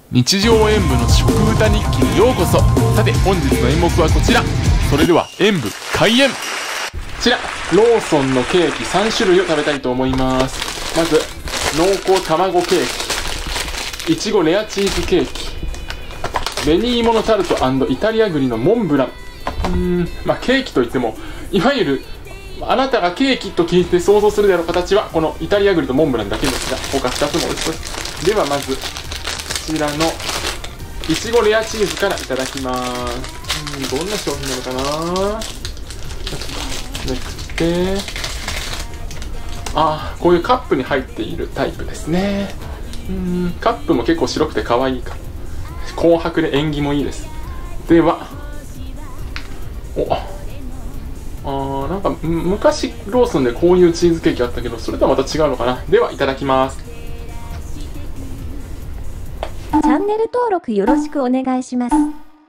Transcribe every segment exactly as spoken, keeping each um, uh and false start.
日常演舞の食歌日記にようこそ。さて本日の演目はこちら。それでは演舞開演。こちらローソンのケーキさん種類を食べたいと思います。まず濃厚卵ケーキ、いちごレアチーズケーキ、紅芋のタルト&イタリア栗のモンブラン。うーんまあケーキといってもいわゆるあなたがケーキと聞いて想像するであろう形はこのイタリア栗とモンブランだけですが、他ふたつも美味しそうです。ではまずこちらのいちごレアチーズからいただきます。うん、どんな商品なのかな。めくって、あー、こういうカップに入っているタイプですね。うん、カップも結構白くて可愛いか。紅白で縁起もいいです。では、おあーなんか昔ローソンでこういうチーズケーキあったけど、それとはまた違うのかな。ではいただきます。 チャンネル登録よろしくお願いします。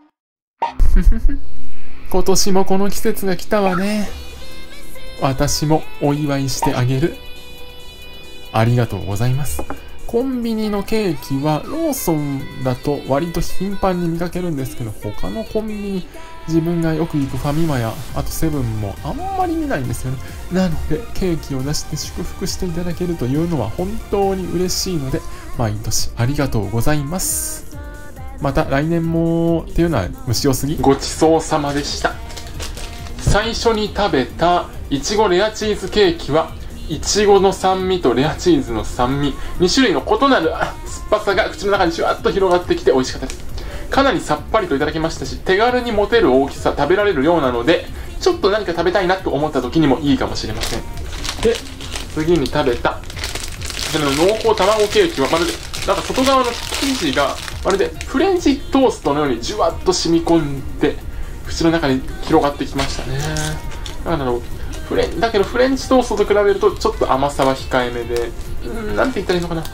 今年もこの季節が来たわね。私もお祝いしてあげる。ありがとうございます。コンビニのケーキはローソンだと割と頻繁に見かけるんですけど、他のコンビニ、自分がよく行くファミマやあとセブンもあんまり見ないんですよね。なのでケーキを出して祝福していただけるというのは本当に嬉しいので、毎年ありがとうございます。また来年もっていうのは虫を過ぎごちそうさまでした。最初に食べたいちごレアチーズケーキはいちごの酸味とレアチーズの酸味、に種類の異なる酸っぱさが口の中にシュワッと広がってきて美味しかったです。かなりさっぱりといただきましたし、手軽に持てる大きさ、食べられる量なのでちょっと何か食べたいなと思った時にもいいかもしれません。で次に食べたこちらの濃厚卵ケーキはまるでなんか外側の生地がまるでフレンチトーストのようにじゅわっと染み込んで口の中に広がってきましたね。なんだろう、フレンだけどフレンチトーストと比べるとちょっと甘さは控えめで、うんなんて言ったらいいのかな、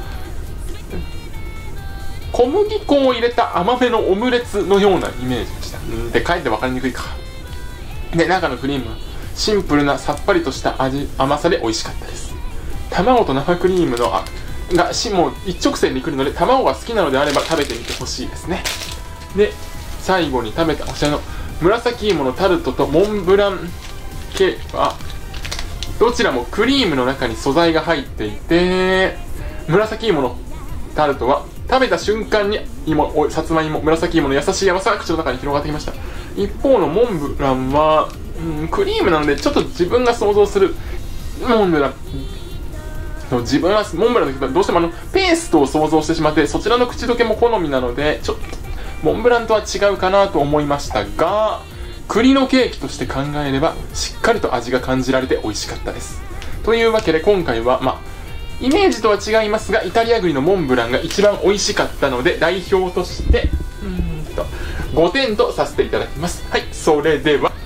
小麦粉を入れた甘めのオムレツのようなイメージでした。うんでかえって分かりにくいか。で中のクリームはシンプルなさっぱりとした味甘さで美味しかったです。卵と生クリームのあがしもう一直線に来るので、卵が好きなのであれば食べてみてほしいですね。で最後に食べたこちらの紫芋のタルトとモンブランケーキはどちらもクリームの中に素材が入っていて、紫芋のタルトは食べた瞬間に芋さつまいも紫芋の優しい甘さが口の中に広がってきました。一方のモンブランは、うん、クリームなのでちょっと自分が想像するモンブラン自分はモンブランの時はどうしてもあのペーストを想像してしまって、そちらの口どけも好みなのでちょっとモンブランとは違うかなと思いましたが、栗のケーキとして考えればしっかりと味が感じられて美味しかったです。というわけで今回はまあイメージとは違いますがイタリア栗のモンブランが一番美味しかったので代表としてうーんとごてんとさせていただきます。はい、それでは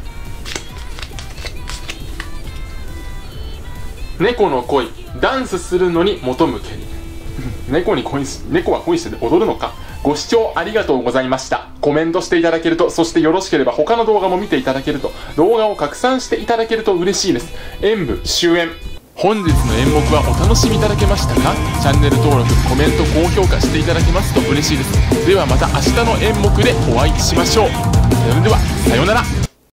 猫の恋ダンスするのに求むけり猫に恋し猫は恋して踊るのか。ご視聴ありがとうございました。コメントしていただけると、そしてよろしければ他の動画も見ていただけると、動画を拡散していただけると嬉しいです。演舞終演。本日の演目はお楽しみいただけましたか。チャンネル登録、コメント、高評価していただけますと嬉しいです。ではまた明日の演目でお会いしましょう。それではさようなら。